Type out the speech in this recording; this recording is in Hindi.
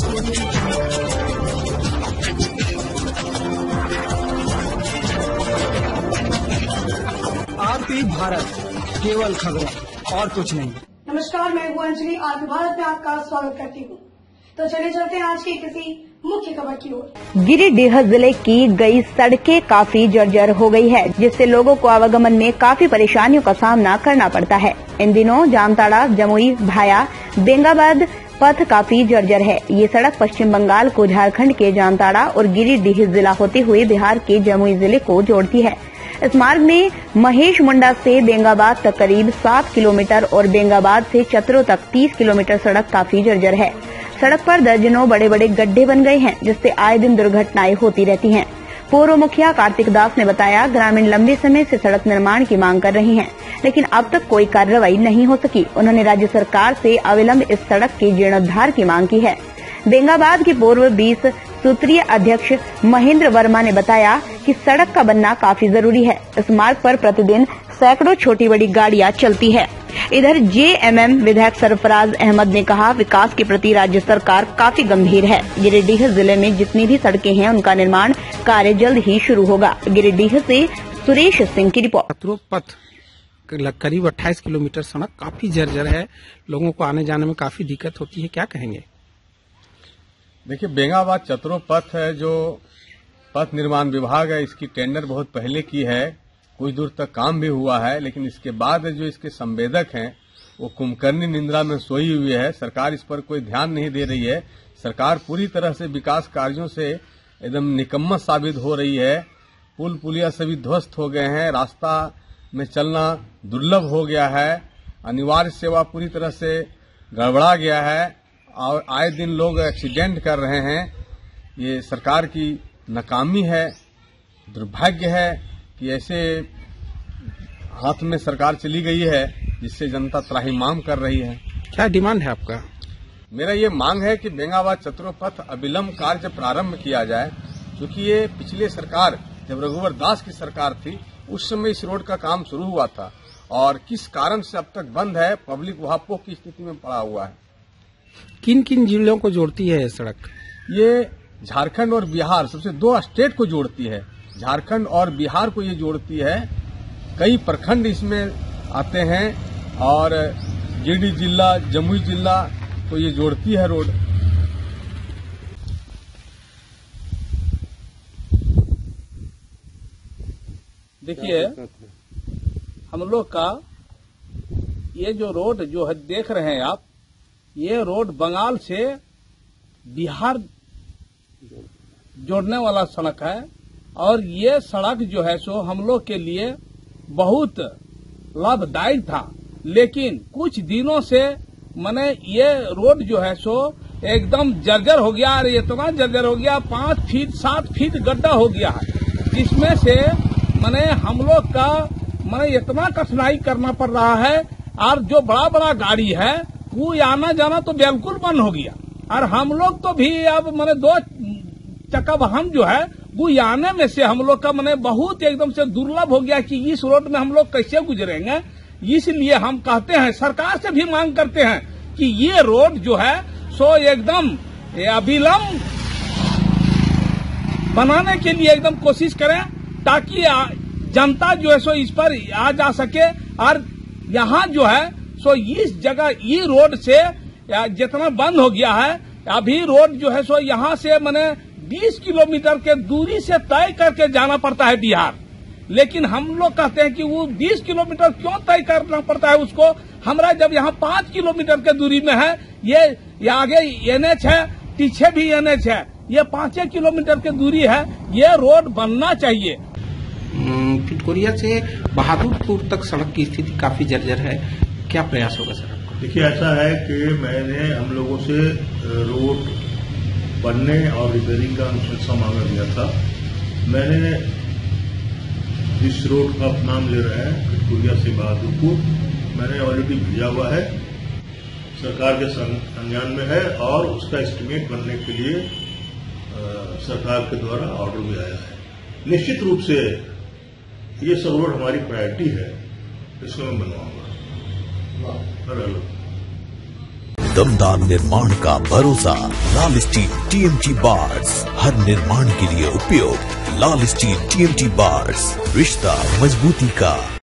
आरपी भारत, केवल खबरें और कुछ नहीं। नमस्कार, मैं हूँ अंजलि। आरपी भारत में आपका स्वागत करती हूँ। तो चलिए चलते हैं आज की किसी मुख्य खबर की ओर। गिरिडीह जिले की कई सड़कें काफी जर्जर हो गई है, जिससे लोगों को आवागमन में काफी परेशानियों का सामना करना पड़ता है। इन दिनों जामताड़ा, जमुई, भाया, बेंगाबाद पथ काफी जर्जर है। ये सड़क पश्चिम बंगाल को झारखंड के जामताड़ा और गिरिडीह जिला होते हुए बिहार के जमुई जिले को जोड़ती है। इस मार्ग में महेश मुंडा से बेंगाबाद तक करीब 7 किलोमीटर और बेंगाबाद से चतरो तक 30 किलोमीटर सड़क काफी जर्जर है। सड़क पर दर्जनों बड़े बड़े गड्ढे बन गए हैं, जिससे आए दिन दुर्घटनाएं होती रहती हैं। पूर्व मुखिया कार्तिक दास ने बताया, ग्रामीण लंबे समय से सड़क निर्माण की मांग कर रहे हैं, लेकिन अब तक कोई कार्रवाई नहीं हो सकी। उन्होंने राज्य सरकार से अविलंब इस सड़क के जीर्णोद्धार की मांग की है। बेंगाबाद के पूर्व 20 सूत्रीय अध्यक्ष महेंद्र वर्मा ने बताया कि सड़क का बनना काफी जरूरी है। इस मार्ग पर प्रतिदिन सैकड़ों छोटी बड़ी गाड़ियां चलती है। इधर जेएमएम विधायक सरफराज अहमद ने कहा, विकास के प्रति राज्य सरकार काफी गंभीर है। गिरिडीह जिले में जितनी भी सड़कें हैं, उनका निर्माण कार्य जल्द ही शुरू होगा। गिरिडीह से सुरेश सिंह की रिपोर्ट। पथ करीब 28 किलोमीटर सड़क काफी जर्जर है, लोगों को आने जाने में काफी दिक्कत होती है, क्या कहेंगे? देखिए, बेंगाबाद चतरो पथ है जो पथ निर्माण विभाग है, इसकी टेंडर बहुत पहले की है, कुछ दूर तक काम भी हुआ है, लेकिन इसके बाद जो इसके संवेदक हैं वो कुंभकर्णी निंद्रा में सोई हुई है। सरकार इस पर कोई ध्यान नहीं दे रही है। सरकार पूरी तरह से विकास कार्यों से एकदम निकम्मा साबित हो रही है। पुल पुलिया सभी ध्वस्त हो गए हैं, रास्ता में चलना दुर्लभ हो गया है, अनिवार्य सेवा पूरी तरह से गड़बड़ा गया है और आए दिन लोग एक्सीडेंट कर रहे हैं। ये सरकार की नाकामी है, दुर्भाग्य है कि ऐसे हाथ में सरकार चली गई है जिससे जनता त्राहिमाम कर रही है। क्या डिमांड है आपका? मेरा ये मांग है कि बेंगाबाद चतरो पथ अविलंब कार्य प्रारंभ किया जाए, क्योंकि ये पिछले सरकार जब रघुवर दास की सरकार थी उस समय इस रोड का काम शुरू हुआ था और किस कारण से अब तक बंद है, पब्लिक वहापों की स्थिति में पड़ा हुआ है। किन किन जिलों को जोड़ती है ये सड़क? ये झारखंड और बिहार, सबसे 2 स्टेट को जोड़ती है। झारखंड और बिहार को ये जोड़ती है। कई प्रखंड इसमें आते हैं और गिरिडीह जिला, जमुई जिला को ये जोड़ती है रोड। देखिए, हम लोग का ये जो रोड जो है देख रहे हैं आप, ये रोड बंगाल से बिहार जोड़ने वाला सड़क है और ये सड़क जो है सो हम लोग के लिए बहुत लाभदायक था, लेकिन कुछ दिनों से माने ये रोड जो है सो एकदम जर्जर हो गया और इतना जर्जर हो गया 5 फीट 7 फीट गड्ढा हो गया है, जिसमें से माने हम लोग का माने इतना कठिनाई करना पड़ रहा है और जो बड़ा बड़ा गाड़ी है वो आना जाना तो बिल्कुल बंद हो गया और हम लोग तो भी अब माने 2 चक्का वाहन जो है वो आने में से हम लोग का माने बहुत एकदम से दुर्लभ हो गया कि इस रोड में हम लोग कैसे गुजरेंगे। इसलिए हम कहते हैं, सरकार से भी मांग करते हैं कि ये रोड जो है सो एकदम अविलंब बनाने के लिए एकदम कोशिश करें, ताकि जनता जो है सो इस पर आ जा सके और यहाँ जो है सो इस जगह ये रोड से जितना बंद हो गया है, अभी रोड जो है सो यहाँ से माने 20 किलोमीटर के दूरी से तय करके जाना पड़ता है बिहार। लेकिन हम लोग कहते हैं कि वो 20 किलोमीटर क्यों तय करना पड़ता है उसको, हमारा जब यहाँ 5 किलोमीटर के दूरी में है, ये आगे एनएच है, पीछे भी एनएच है, ये 5 किलोमीटर की दूरी है, ये रोड बनना चाहिए। फिटकोरिया से बहादुरपुर तक सड़क की स्थिति काफी जर्जर है, क्या प्रयास होगा सर? देखिए, ऐसा है कि मैंने हम लोगों से रोड बनने और रिपेयरिंग का अनुशंसा मांगा गया था। मैंने जिस रोड का नाम ले रहे हैं फिटकोरिया से बहादुरपुर, मैंने ऑलरेडी भेजा हुआ है, सरकार के संज्ञान में है और उसका एस्टीमेट बनने के लिए सरकार के द्वारा ऑर्डर भी आया है। निश्चित रूप से ये सब रोड हमारी प्रायोरिटी है, इसको मैं बनवाऊंगा। दमदार निर्माण का भरोसा। लाल स्टील TMT बार्स, हर निर्माण के लिए उपयोग। लाल स्टील TMT बार्स, रिश्ता मजबूती का।